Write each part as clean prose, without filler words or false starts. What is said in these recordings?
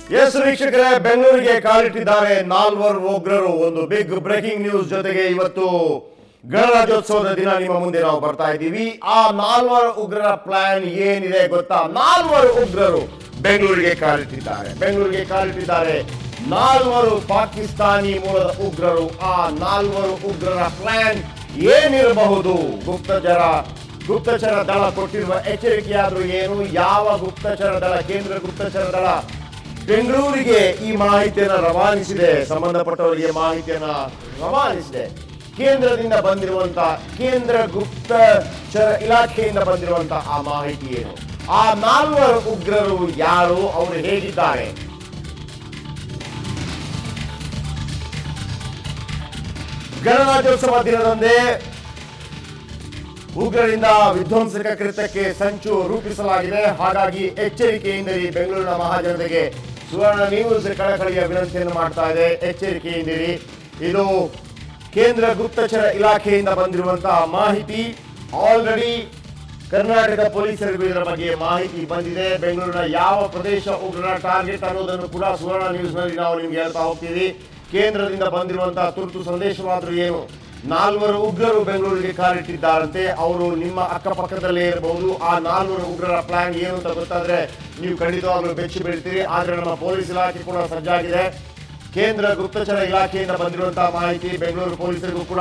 S ವೀಕ್ಷಕರೇ, ಬೆಂಗಳೂರಿಗೆ ಕಾಲಿಟ್ಟಿದ್ದಾರೆ ನಾಲ್ವರು ಉಗ್ರರು. ಒಂದು ಬಿಗ್ ಬ್ರೇಕಿಂಗ್ ನ್ಯೂಸ್ ಜೊತೆಗೆ ಇವತ್ತು ಗಣರಾಜ್ಯೋತ್ಸವದ ದಿನ ನಿಮ್ಮ ಮುಂದೆ ನಾವು ಬರ್ತಾ ಇದ್ದೀವಿ. ಆ ನಾಲ್ವರು ಉಗ್ರರ ಪ್ಲಾನ್ ಏನಿದೆ ಗೊತ್ತಾ? ನಾಲ್ವರು ಉಗ್ರರು ಬೆಂಗಳೂರಿಗೆ ಕಾಲಿಟ್ಟಿದ್ದಾರೆ. ನಾಲ್ವರು ಪಾಕಿಸ್ತಾನಿ ಮೂಲದ ಉಗ್ರರು. ಆ ನಾಲ್ವರು ಉಗ್ರರ ಪ್ಲಾನ್ ಏನಿರಬಹುದು? ಗುಪ್ತಚರ ದಳ ಕೊಟ್ಟಿರುವ ಎಚ್ಚರಿಕೆಯಾದ್ರೂ ಏನು? ಯಾವ ಗುಪ್ತಚರ ದಳ? ಕೇಂದ್ರ ಗುಪ್ತಚರ ದಳ ಬೆಂಗಳೂರಿಗೆ ಈ ಮಾಹಿತಿಯನ್ನು ರವಾನಿಸಿದೆ. ಸಂಬಂಧಪಟ್ಟವರಿಗೆ ಮಾಹಿತಿಯನ್ನು ರವಾನಿಸಿದೆ. ಕೇಂದ್ರದಿಂದ ಬಂದಿರುವಂತಹ, ಕೇಂದ್ರ ಗುಪ್ತಚರ ಇಲಾಖೆಯಿಂದ ಬಂದಿರುವಂತಹ ಆ ಮಾಹಿತಿ ಏನು? ಆ ನಾಲ್ವರು ಉಗ್ರರು ಯಾರು? ಅವರು ಹೇಗಿದ್ದಾರೆ? ಗಣರಾಜ್ಯೋತ್ಸವ ದಿನದಂದೇ ಉಗ್ರರಿಂದ ವಿಧ್ವಂಸಕ ಕೃತ್ಯಕ್ಕೆ ಸಂಚು ರೂಪಿಸಲಾಗಿದೆ. ಹಾಗಾಗಿ ಎಚ್ಚರಿಕೆಯಿಂದಿರಿ. ಬೆಂಗಳೂರಿನ ಮಹಾಜನತೆಗೆ ಸುವರ್ಣ ನ್ಯೂಸ್ ಕಳಕಳಿಯ ವಿನಂತಿಯನ್ನು ಮಾಡ್ತಾ ಇದೆ. ಎಚ್ಚರಿಕೆಯಿಂದಿರಿ. ಇದು ಕೇಂದ್ರ ಗುಪ್ತಚರ ಇಲಾಖೆಯಿಂದ ಬಂದಿರುವಂತಹ ಮಾಹಿತಿ. ಆಲ್ರೆಡಿ ಕರ್ನಾಟಕ ಪೊಲೀಸರಿಗೂ ಇದರ ಬಗ್ಗೆ ಮಾಹಿತಿ ಬಂದಿದೆ. ಬೆಂಗಳೂರಿನ ಯಾವ ಪ್ರದೇಶ ಉಗ್ರರ ಟಾರ್ಗೆಟ್ ಅನ್ನೋದನ್ನು ಕೂಡ ಸುವರ್ಣ ನ್ಯೂಸ್ ನಲ್ಲಿ ನಾವು ನಿಮ್ಗೆ ಹೇಳ್ತಾ ಹೋಗ್ತೀವಿ. ಕೇಂದ್ರದಿಂದ ಬಂದಿರುವಂತಹ ತುರ್ತು ಸಂದೇಶವಾದ್ರೂ ಏನು? ನಾಲ್ವರು ಉಗ್ರರು ಬೆಂಗಳೂರಿಗೆ ಕಾಲಿಟ್ಟಿದ್ದಾರಂತೆ. ಅವರು ನಿಮ್ಮ ಅಕ್ಕಪಕ್ಕದಲ್ಲೇ ಇರಬಹುದು. ಆ ನಾಲ್ವರು ಉಗ್ರರ ಪ್ಲಾನ್ ಏನು ಅಂತ ಗೊತ್ತಾದ್ರೆ ನೀವು ಖಂಡಿತವಾಗ್ಲೂ ಬೆಚ್ಚಿ ಬೀಳ್ತೀರಿ. ಆದ್ರೆ ನಮ್ಮ ಪೊಲೀಸ್ ಇಲಾಖೆ ಕೂಡ ಸಜ್ಜಾಗಿದೆ. ಕೇಂದ್ರ ಗುಪ್ತಚರ ಇಲಾಖೆಯಿಂದ ಬಂದಿರುವಂತಹ ಮಾಹಿತಿ, ಬೆಂಗಳೂರು ಪೊಲೀಸರಿಗೂ ಕೂಡ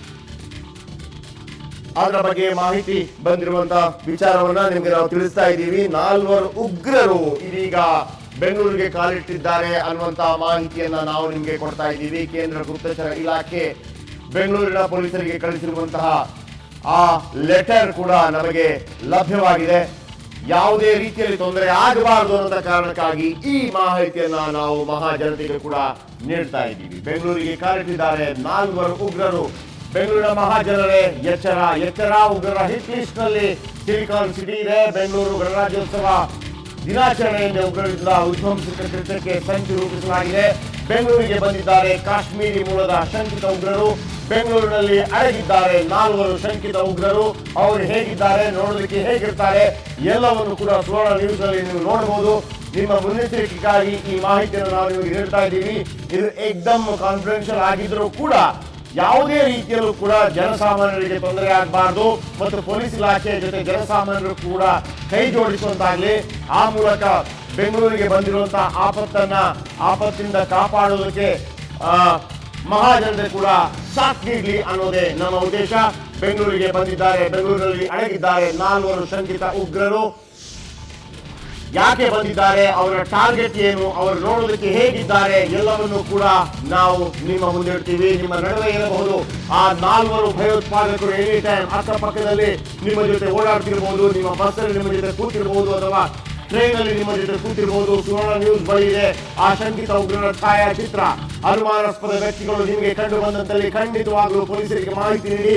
ಅದರ ಬಗ್ಗೆ ಮಾಹಿತಿ ಬಂದಿರುವಂತಹ ವಿಚಾರವನ್ನ ನಿಮ್ಗೆ ನಾವು ತಿಳಿಸ್ತಾ ಇದ್ದೀವಿ. ನಾಲ್ವರು ಉಗ್ರರು ಇದೀಗ ಬೆಂಗಳೂರಿಗೆ ಕಾಲಿಟ್ಟಿದ್ದಾರೆ ಅನ್ನುವಂತಹ ಮಾಹಿತಿಯನ್ನ ನಾವು ನಿಮ್ಗೆ ಕೊಡ್ತಾ ಇದ್ದೀವಿ. ಕೇಂದ್ರ ಗುಪ್ತಚರ ಇಲಾಖೆ ಬೆಂಗಳೂರಿನ ಪೊಲೀಸರಿಗೆ ಕಳಿಸಿರುವಂತಹ ಆ ಲೆಟರ್ ಕೂಡ ನಮಗೆ ಲಭ್ಯವಾಗಿದೆ. ಯಾವುದೇ ರೀತಿಯಲ್ಲಿ ತೊಂದರೆ ಆಗಬಾರದು ಅನ್ನೋ ಕಾರಣಕ್ಕಾಗಿ ಈ ಮಾಹಿತಿಯನ್ನ ನಾವು ಮಹಾಜನತೆಗೆ ಕೂಡ ನೀಡ್ತಾ ಇದ್ದೀವಿ. ಬೆಂಗಳೂರಿಗೆ ಕಾಲಿಟ್ಟಿದ್ದಾರೆ ನಾಲ್ವರು ಉಗ್ರರು. ಬೆಂಗಳೂರಿನ ಮಹಾಜನರೇ ಎಚ್ಚರ. ಉಗ್ರರ ಹಿಟ್ ಲಿಸ್ಟ್ ನಲ್ಲಿ ಸಿಲಿಕಾನ್ ಸಿಟಿ ಇದೆ. ಬೆಂಗಳೂರು ಗಣರಾಜ್ಯೋತ್ಸವ ದಿನಾಚರಣೆಯಿಂದ ಉಗ್ರರಿಂದ ವಿಧ್ವಂಸಕ ಕೃತ್ಯಕ್ಕೆ ಸಂಚು ರೂಪಿಸಲಾಗಿದೆ. ಬೆಂಗಳೂರಿಗೆ ಬಂದಿದ್ದಾರೆ ಕಾಶ್ಮೀರಿ ಮೂಲದ ಶಂಕಿತ ಉಗ್ರರು. ಬೆಂಗಳೂರಿನಲ್ಲಿ ಅಡಗಿದ್ದಾರೆ ನಾಲ್ವರು ಶಂಕಿತ ಉಗ್ರರು. ಅವರು ಹೇಗಿದ್ದಾರೆ, ನೋಡೋದಕ್ಕೆ ಹೇಗಿರ್ತಾರೆ, ಎಲ್ಲವನ್ನು ಕೂಡ ಸುವರ್ಣ ನ್ಯೂಸ್ ನಲ್ಲಿ ನೀವು ನೋಡಬಹುದು. ನಿಮ್ಮ ಮುನ್ನೆಚ್ಚರಿಕೆಗಾಗಿ ಈ ಮಾಹಿತಿಯನ್ನು ನಾವು ನಿಮಗೆ ನೀಡ್ತಾ ಇದ್ದೀವಿ. ಇದು ಏಕ್ದಮ್ ಕಾನ್ಫಿಡೆನ್ಷಿಯಲ್ ಆಗಿದ್ರೂ ಕೂಡ ಯಾವುದೇ ರೀತಿಯಲ್ಲೂ ಕೂಡ ಜನಸಾಮಾನ್ಯರಿಗೆ ತೊಂದರೆ ಆಗಬಾರ್ದು ಮತ್ತು ಪೊಲೀಸ್ ಇಲಾಖೆಯ ಜೊತೆ ಜನಸಾಮಾನ್ಯರು ಕೂಡ ಕೈ ಜೋಡಿಸುವಂತಾಗಲಿ. ಆ ಮೂಲಕ ಬೆಂಗಳೂರಿಗೆ ಬಂದಿರುವಂತಹ ಆಪತ್ತಿಂದ ಕಾಪಾಡುವುದಕ್ಕೆ ಮಹಾಜನತೆ ಕೂಡ ಸಾಥ್ ನೀಡಲಿ ಅನ್ನೋದೇ ನಮ್ಮ ಉದ್ದೇಶ. ಬೆಂಗಳೂರಿಗೆ ಬಂದಿದ್ದಾರೆ, ಬೆಂಗಳೂರಿನಲ್ಲಿ ಅಡಗಿದ್ದಾರೆ ನಾಲ್ವರು ಶಂಕಿತ ಉಗ್ರರು. ಯಾಕೆ ಬಂದಿದ್ದಾರೆ, ಅವರ ಟಾರ್ಗೆಟ್ ಏನು, ಅವರು ನೋಡೋದಕ್ಕೆ ಹೇಗಿದ್ದಾರೆ, ಎಲ್ಲವನ್ನು ಕೂಡ ನಾವು ನಿಮ್ಮ ಮುಂದೆ ಇಡ್ತೀವಿ. ನಿಮ್ಮ ನಡುವೆ ಇರಬಹುದು ಆ ನಾಲ್ವರು ಭಯೋತ್ಪಾದಕರು. ಎನಿ ಟೈಮ್ ಅಕ್ಕಪಕ್ಕದಲ್ಲಿ ನಿಮ್ಮ ಜೊತೆ ಓಡಾಡ್ತಿರ್ಬೋದು, ನಿಮ್ಮ ಬಸ್ಸಲ್ಲಿ ನಿಮ್ಮ ಜೊತೆ ಕೂತಿರ್ಬೋದು, ಅಥವಾ ಟ್ರೈನ್ ಅಲ್ಲಿ ನಿಮ್ಮ ಜೊತೆ ಕೂತಿರ್ಬೋದು. ಸುವರ್ಣ ನ್ಯೂಸ್ ಬಳಿ ಇದೆ ಆ ಶಂಕಿತ ಉಗ್ರರ ಛಾಯಾಚಿತ್ರ. ಅನುಮಾನಾಸ್ಪದ ವ್ಯಕ್ತಿಗಳು ನಿಮಗೆ ಕಂಡು ಬಂದಂತಲ್ಲಿ ಖಂಡಿತವಾಗಲೂ ಪೊಲೀಸರಿಗೆ ಮಾಹಿತಿ ನೀಡಿ.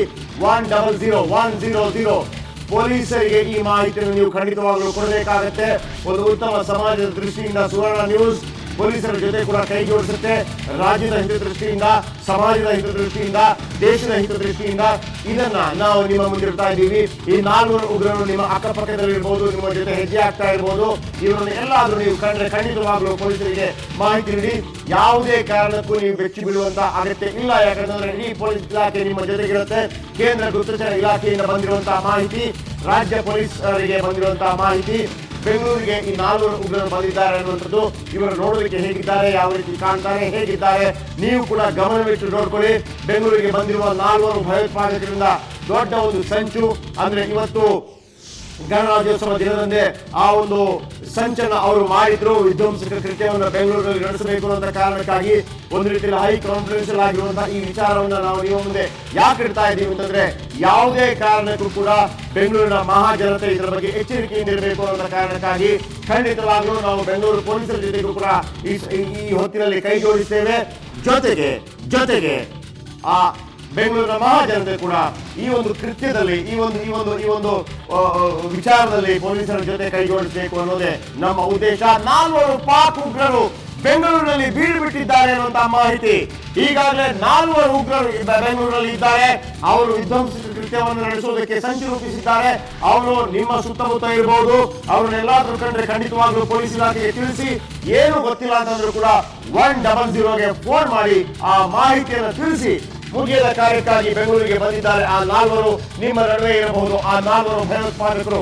100 ಪೊಲೀಸರಿಗೆ ಈ ಮಾಹಿತಿಯನ್ನು ನೀವು ಖಂಡಿತವಾಗಲೂ ಕೊಡಬೇಕಾಗತ್ತೆ. ಒಂದು ಉತ್ತಮ ಸಮಾಜದ ದೃಷ್ಟಿಯಿಂದ ಸುವರ್ಣ ನ್ಯೂಸ್ ಪೊಲೀಸರ ಜೊತೆ ಕೂಡ ಕೈ ಜೋಡಿಸುತ್ತೆ. ರಾಜ್ಯದ ಹಿತದೃಷ್ಟಿಯಿಂದ, ಸಮಾಜದ ಹಿತದೃಷ್ಟಿಯಿಂದ, ದೇಶದ ಹಿತದೃಷ್ಟಿಯಿಂದ ಇದನ್ನ ನಾವು ನಿಮ್ಮ ಮುಂದಿಡ್ತಾ ಇದ್ದೀವಿ. ಈ ನಾಲ್ವರು ಉಗ್ರರು ನಿಮ್ಮ ಅಕ್ಕಪಕ್ಕದಲ್ಲಿ ಇರ್ಬೋದು, ನಿಮ್ಮ ಜೊತೆ ಹೆಜ್ಜೆ ಆಗ್ತಾ ಇರ್ಬೋದು. ಇವರನ್ನು ಎಲ್ಲಾದ್ರೂ ನೀವು ಕಂಡ್ರೆ ಖಂಡಿತವಾಗ್ಲೂ ಪೊಲೀಸರಿಗೆ ಮಾಹಿತಿ ನೀಡಿ. ಯಾವುದೇ ಕಾರಣಕ್ಕೂ ನೀವು ಬೆಚ್ಚಿ ಬೀಳುವಂತ ಅಗತ್ಯ ಇಲ್ಲ. ಯಾಕಂದ್ರೆ ಇಡೀ ಪೊಲೀಸ್ ಇಲಾಖೆ ನಿಮ್ಮ ಜೊತೆಗಿರುತ್ತೆ. ಕೇಂದ್ರ ಗುಪ್ತಚರ ಇಲಾಖೆಯಿಂದ ಬಂದಿರುವಂತಹ ಮಾಹಿತಿ, ರಾಜ್ಯ ಪೊಲೀಸರಿಗೆ ಬಂದಿರುವಂತಹ ಮಾಹಿತಿ, ಬೆಂಗಳೂರಿಗೆ ಈ ನಾಲ್ವರು ಉಗ್ರರು ಬಂದಿದ್ದಾರೆ ಅನ್ನುವಂಥದ್ದು. ಇವರು ನೋಡೋದಕ್ಕೆ ಹೇಗಿದ್ದಾರೆ, ಯಾವ ರೀತಿ ಕಾಣ್ತಾರೆ, ಹೇಗಿದ್ದಾರೆ, ನೀವು ಕೂಡ ಗಮನವಿಟ್ಟು ನೋಡ್ಕೊಳ್ಳಿ. ಬೆಂಗಳೂರಿಗೆ ಬಂದಿರುವ ನಾಲ್ವರು ಭಯೋತ್ಪಾದಕರಿಂದ ದೊಡ್ಡ ಒಂದು ಸಂಚು. ಅಂದ್ರೆ ಇವತ್ತು ಗಣರಾಜ್ಯೋತ್ಸವ ದಿನದಂದೇ ಆ ಒಂದು ಸಂಚನ ಅವರು ಮಾಡಿದ್ರು. ವಿಧ್ವಂಸಕ ಕೃತ್ಯವನ್ನು ಬೆಂಗಳೂರಿನಲ್ಲಿ ನಡೆಸಬೇಕು ಅನ್ನೋ ಕಾರಣಕ್ಕಾಗಿ ಒಂದು ರೀತಿಯಲ್ಲಿ ಹೈ ಕಾನ್ಫಿಡೆನ್ಷಿಯಲ್ ಆಗಿರುವಂತಹ ಈ ವಿಚಾರವನ್ನು ನಾವು ನಿಮ್ಮ ಮುಂದೆ ಯಾಕೆ ಇಡ್ತಾ ಇದ್ದೀವಿ ಅಂತಂದ್ರೆ, ಯಾವುದೇ ಕಾರಣಕ್ಕೂ ಕೂಡ ಬೆಂಗಳೂರಿನ ಮಹಾಜನತೆ ಇದರ ಬಗ್ಗೆ ಎಚ್ಚರಿಕೆಯಿಂದ ಇರಬೇಕು ಅನ್ನೋ ಕಾರಣಕ್ಕಾಗಿ ಖಂಡಿತವಾಗ್ಲೂ ನಾವು ಬೆಂಗಳೂರು ಪೊಲೀಸರ ಜೊತೆಗೂ ಕೂಡ ಈ ಹೊತ್ತಿನಲ್ಲಿ ಕೈ ಜೋಡಿಸ್ತೇವೆ. ಜೊತೆಗೆ ಆ ಬೆಂಗಳೂರಿನ ಮಹಾಜನತೆ ಕೂಡ ಈ ಒಂದು ಕೃತ್ಯದಲ್ಲಿ, ಈ ಒಂದು ವಿಚಾರದಲ್ಲಿ ಪೊಲೀಸರ ಜೊತೆ ಕೈ ಜೋಡಿಸಬೇಕು ಅನ್ನೋದೇ ನಮ್ಮ ಉದ್ದೇಶ. ನಾಲ್ವರು ಪಾಕ್ ಉಗ್ರರು ಬೆಂಗಳೂರಿನಲ್ಲಿ ಬೀಡು ಬಿಟ್ಟಿದ್ದಾರೆ ಅನ್ನುವಂತಹ ಮಾಹಿತಿ. ಈಗಾಗಲೇ ನಾಲ್ವರು ಉಗ್ರರು ಬೆಂಗಳೂರಿನಲ್ಲಿ ಇದ್ದಾರೆ. ಅವರು ವಿಧ್ವಂಸಕ ಕೃತ್ಯವನ್ನು ನಡೆಸುವುದಕ್ಕೆ ಸಂಚು ರೂಪಿಸಿದ್ದಾರೆ. ಅವರು ನಿಮ್ಮ ಸುತ್ತಮುತ್ತ ಇರಬಹುದು. ಅವ್ರನ್ನೆಲ್ಲಾದ್ರೂ ಕಂಡ್ರೆ ಖಂಡಿತವಾಗ್ಲೂ ಪೊಲೀಸ್ ಇಲಾಖೆಗೆ ತಿಳಿಸಿ. ಏನು ಗೊತ್ತಿಲ್ಲ ಅಂತಂದ್ರೂ ಕೂಡ 100ಗೆ ಫೋನ್ ಮಾಡಿ ಆ ಮಾಹಿತಿಯನ್ನು ತಿಳಿಸಿ. ಮುಗಿಯದ ಕಾರ್ಯಕ್ಕಾಗಿ ಬೆಂಗಳೂರಿಗೆ ಬಂದಿದ್ದಾರೆ. ಆ 4 ನಿಮ್ಮ ನಡುವೆ ಇರಬಹುದು. ಆ 4 ಭಯೋತ್ಪಾದಕರು.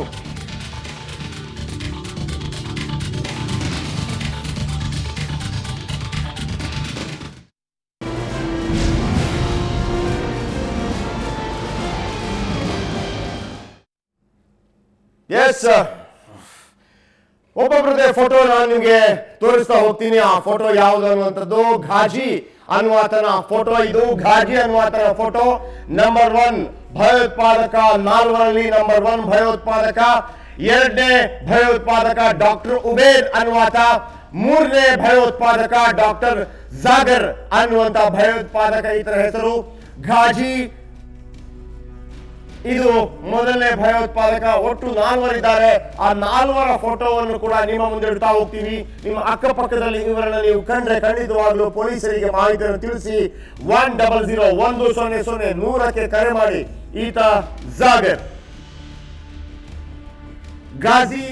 ಎಸ್, ಒಬ್ಬೊಬ್ಬರದೇ ಫೋಟೋ ನಾನು ನಿಮಗೆ ತೋರಿಸ್ತಾ ಹೋಗ್ತೀನಿ. ಆ ಫೋಟೋ ಯಾವುದು ಅನ್ನುವಂಥದ್ದು ಘಾಜಿ ಅನ್ನುವಾತನ ಫೋಟೋ. ಇದು ಘಾಜಿ ಅನ್ನುವಾತನ ಫೋಟೋ. ನಂಬರ್ 1 ಭಯೋತ್ಪಾದಕ, 4ರಲ್ಲಿ ನಂಬರ್ 1 ಭಯೋತ್ಪಾದಕ. 2ನೇ ಭಯೋತ್ಪಾದಕ ಡಾಕ್ಟರ್ ಉಬೇದ್ ಅನ್ನುವಾತ. 3ನೇ ಭಯೋತ್ಪಾದಕ ಡಾಕ್ಟರ್ ಜಾಗರ್ ಅನ್ನುವಂತ ಭಯೋತ್ಪಾದಕ. ಈತರ ಹೆಸರು ಘಾಜಿ. ಇದು ಮೊದಲನೇ ಭಯೋತ್ಪಾದಕ. ಒಟ್ಟು 4 ಇದ್ದಾರೆ. ಆ 4 ಫೋಟೋವನ್ನು ಕೂಡ ನಿಮ್ಮ ಮುಂದೆ ಇಡ್ತಾ ಹೋಗ್ತೀವಿ. ನಿಮ್ಮ ಅಕ್ಕಪಕ್ಕದಲ್ಲಿ ಇವರನ್ನು ನೀವು ಕಂಡ್ರೆ ಖಂಡಿತವಾಗ್ಲೂ ಪೊಲೀಸರಿಗೆ ಮಾಹಿತಿಯನ್ನು ತಿಳಿಸಿ. 100 ಕರೆ ಮಾಡಿ. ಈತ ಜಾಗರ್, ಗಾಜಿ,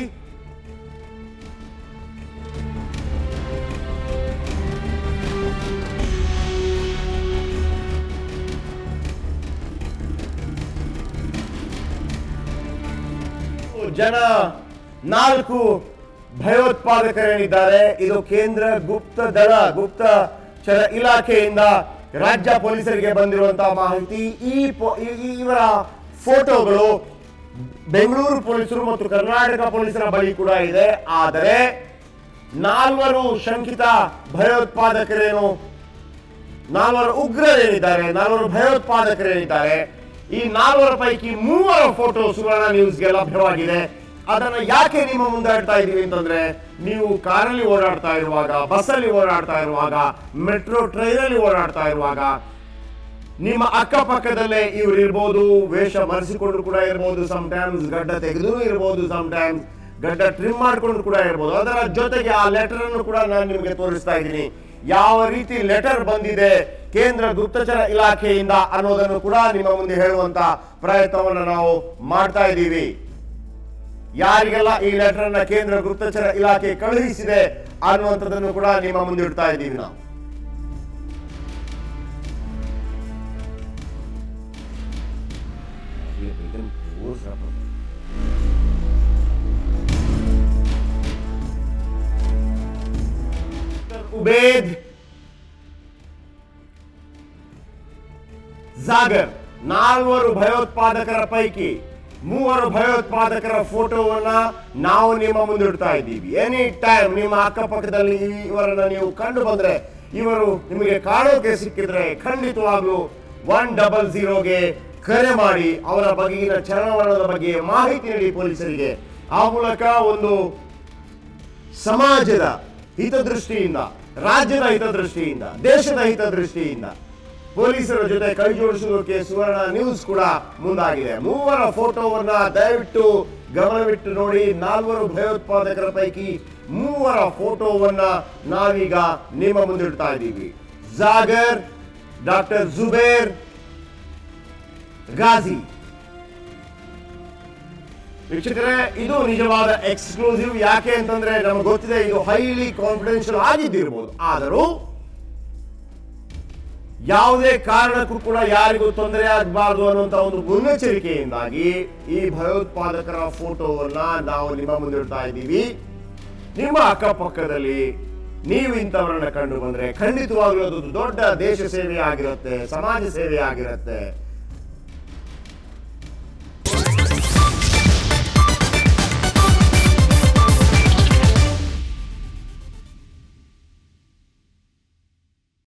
ಜನ 4 ಭಯೋತ್ಪಾದಕರೇನಿದ್ದಾರೆ. ಇದು ಕೇಂದ್ರ ಗುಪ್ತಚರ ಇಲಾಖೆಯಿಂದ ರಾಜ್ಯ ಪೊಲೀಸರಿಗೆ ಬಂದಿರುವಂತಹ ಮಾಹಿತಿ. ಇವರ ಫೋಟೋಗಳು ಬೆಂಗಳೂರು ಪೊಲೀಸರು ಮತ್ತು ಕರ್ನಾಟಕ ಪೊಲೀಸರ ಬಳಿ ಕೂಡ ಇದೆ. ಆದರೆ 4 ಶಂಕಿತ ಭಯೋತ್ಪಾದಕರೇನು, 4 ಉಗ್ರರೇನಿದ್ದಾರೆ, 4 ಭಯೋತ್ಪಾದಕರೇನಿದ್ದಾರೆ, ಈ 4 ಪೈಕಿ 3 ಫೋಟೋ ಸುವರ್ಣ ನ್ಯೂಸ್ಗೆ ಲಭ್ಯವಾಗಿದೆ. ಅದನ್ನ ಯಾಕೆ ನಿಮ್ಮ ಮುಂದೆ ಇಡ್ತಾ ಇದೀವಿ ಅಂತಂದ್ರೆ, ನೀವು ಕಾರಲ್ಲಿ ಓಡಾಡ್ತಾ ಇರುವಾಗ, ಬಸ್ಸಲ್ಲಿ ಓಡಾಡ್ತಾ ಇರುವಾಗ, ಮೆಟ್ರೋ ಟ್ರೈನಲ್ಲಿ ಓಡಾಡ್ತಾ ಇರುವಾಗ ನಿಮ್ಮ ಅಕ್ಕಪಕ್ಕದಲ್ಲೇ ಇವ್ರು ಇರ್ಬೋದು. ವೇಷ ಮರೆಸಿಕೊಂಡ್ರು ಕೂಡ ಇರ್ಬೋದು, ಸಮಟೈಮ್ಸ್ ಗಡ್ಡ ತೆಗೆದು ಇರ್ಬೋದು, ಸಮಟೈಮ್ಸ್ ಗಡ್ಡ ಟ್ರಿಮ್ ಮಾಡ್ಕೊಂಡು ಕೂಡ ಇರ್ಬೋದು. ಅದರ ಜೊತೆಗೆ ಆ ಲೆಟರ್ ಅನ್ನು ಕೂಡ ನಾನು ನಿಮಗೆ ತೋರಿಸ್ತಾ ಇದ್ದೀನಿ. ಯಾವ ರೀತಿ ಲೆಟರ್ ಬಂದಿದೆ ಕೇಂದ್ರ ಗುಪ್ತಚರ ಇಲಾಖೆಯಿಂದ ಅನ್ನೋದನ್ನು ಕೂಡ ನಿಮ್ಮ ಮುಂದೆ ಹೇಳುವಂತ ಪ್ರಯತ್ನವನ್ನು ನಾವು ಮಾಡ್ತಾ ಇದ್ದೀವಿ. ಯಾರಿಗೆಲ್ಲ ಈ ಲೆಟರ್ ಅನ್ನ ಕೇಂದ್ರ ಗುಪ್ತಚರ ಇಲಾಖೆ ಕಳುಹಿಸಿದೆ ಅನ್ನುವಂಥದ್ದನ್ನು ಕೂಡ ನಿಮ್ಮ ಮುಂದೆ ಇಡ್ತಾ ಇದ್ದೀವಿ ನಾವು. ಉಬೇದ್, ಜಾಗರ್ 4 ಭಯೋತ್ಪಾದಕರ ಪೈಕಿ 3 ಭಯೋತ್ಪಾದಕರ ಫೋಟೋವನ್ನ ನಾವು ನಿಮ್ಮ ಮುಂದೆ ಇಡ್ತಾ ಇದ್ದೀವಿ. ಎನಿ ಟೈಮ್ ನಿಮ್ಮ ಅಕ್ಕಪಕ್ಕದಲ್ಲಿ ಇವರನ್ನ ನೀವು ಕಂಡು ಬಂದ್ರೆ, ಇವರು ನಿಮಗೆ ಕಾಣೋಕೆ ಸಿಕ್ಕಿದ್ರೆ ಖಂಡಿತವಾಗ್ಲೂ 100ಗೆ ಕರೆ ಮಾಡಿ ಅವರ ಬಗೆಗಿನ ಚಲನವಲನದ ಬಗ್ಗೆ ಮಾಹಿತಿ ನೀಡಿ ಪೊಲೀಸರಿಗೆ. ಆ ಮೂಲಕ ಒಂದು ಸಮಾಜದ ಹಿತದೃಷ್ಟಿಯಿಂದ, ರಾಜ್ಯದ ಹಿತದೃಷ್ಟಿಯಿಂದ, ದೇಶದ ಹಿತದೃಷ್ಟಿಯಿಂದ ಪೊಲೀಸರ ಜೊತೆ ಕೈ ಜೋಡಿಸುವುದಕ್ಕೆ ಸುವರ್ಣ ನ್ಯೂಸ್ ಕೂಡ ಮುಂದಾಗಿದೆ. 3 ಫೋಟೋವನ್ನ ದಯವಿಟ್ಟು ಗಮನವಿಟ್ಟು ನೋಡಿ. 4 ಭಯೋತ್ಪಾದಕರ ಪೈಕಿ 3 ಫೋಟೋವನ್ನ ನಾವೀಗ ನಿಮ್ಮ ಮುಂದಿಡ್ತಾ ಇದ್ದೀವಿ. ಜಾಗರ್, ಡಾಕ್ಟರ್ ಜುಬೇರ್, ಗಾಜಿ. ವೀಕ್ಷಕರೇ, ಇದು ನಿಜವಾದ ಎಕ್ಸ್ಕ್ಲೂಸಿವ್. ಯಾಕೆ ಅಂತಂದ್ರೆ ನಮಗೆ ಗೊತ್ತಿದೆ ಇದು ಹೈಲಿ ಕಾನ್ಫಿಡೆನ್ಷಿಯಲ್ ಆಗಿದ್ದಿರಬಹುದು. ಆದರೂ ಯಾವುದೇ ಕಾರಣಕ್ಕೂ ಕೂಡ ಯಾರಿಗೂ ತೊಂದರೆ ಆಗಬಾರದು ಅನ್ನುವಂತ ಒಂದು ಮುನ್ನೆಚ್ಚರಿಕೆಯಿಂದಾಗಿ ಈ ಭಯೋತ್ಪಾದಕರ ಫೋಟೋವನ್ನ ನಾವು ನಿಮ್ಮ ಮುಂದೆ ಇಡ್ತಾ ಇದ್ದೀವಿ. ನಿಮ್ಮ ಅಕ್ಕಪಕ್ಕದಲ್ಲಿ ನೀವು ಇಂಥವರನ್ನ ಕಂಡು ಬಂದ್ರೆ ಖಂಡಿತವಾಗ್ಲೂ ಅದು ದೊಡ್ಡ ದೇಶ ಸೇವೆ ಆಗಿರುತ್ತೆ, ಸಮಾಜ ಸೇವೆ ಆಗಿರುತ್ತೆ.